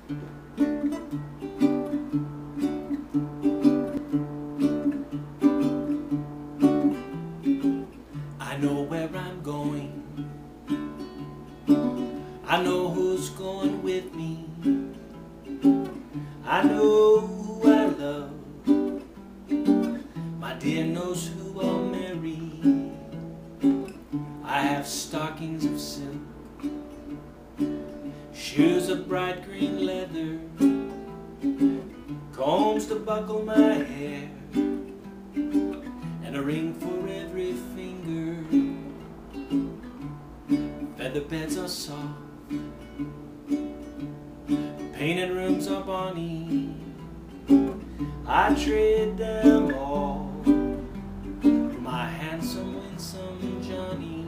I know where I'm going, I know who's going with me, I know who I love, my dear knows who I'll marry. I have stockings of silk, shoes of bright green leather, combs to buckle my hair, and a ring for every finger. Feather beds are soft, painted rooms are bonny, I trade them all for my handsome, winsome Johnny.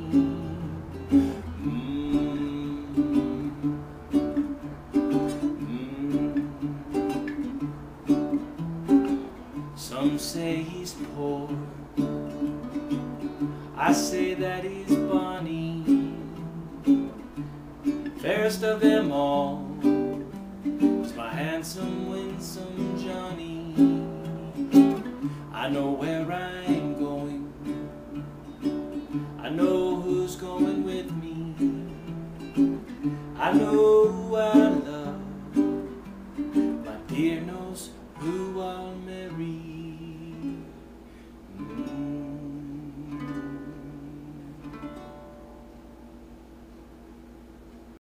Some say he's poor, I say that he's bonny. Fairest of them all is my handsome, winsome Johnny. I know where I'm going, I know who's going with me, I know who I love, my dear knows who I'll marry.